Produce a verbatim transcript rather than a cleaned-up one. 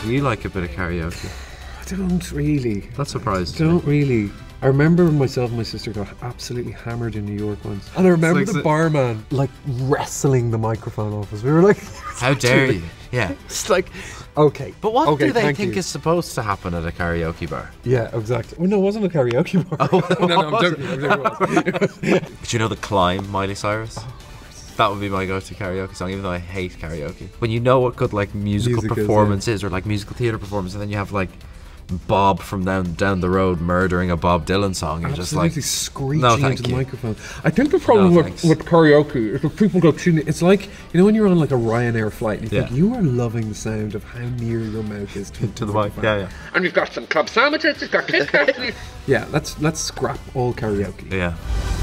You like a bit of karaoke. I don't really. That surprised I me. don't really. I remember myself and my sister got absolutely hammered in New York once. And I remember like the the- barman like wrestling the microphone off us. We were like, How dare you? Yeah. it's like, okay. But what okay, do they thank think you. is supposed to happen at a karaoke bar? Yeah, exactly. Well, no, it wasn't a karaoke bar. Oh, no, no, I'm joking. I'm joking. It was. Do you know the Climb, Miley Cyrus? That would be my go-to karaoke song, even though I hate karaoke. When you know what good like musical Music is, performance is, or like musical theatre performance, and then you have like Bob from down down the road murdering a Bob Dylan song, you're just Absolutely like, screeching no, thank into the you. microphone. I think the problem No, with, thanks. with karaoke is that people go too. It's like, you know, when you're on like a Ryanair flight and you think Yeah. you are loving the sound of how near your mouth is to, to the mic. Yeah, yeah, And we've got some club sandwiches. We've got Kit Kats. Yeah, let's let's scrap all karaoke. yeah.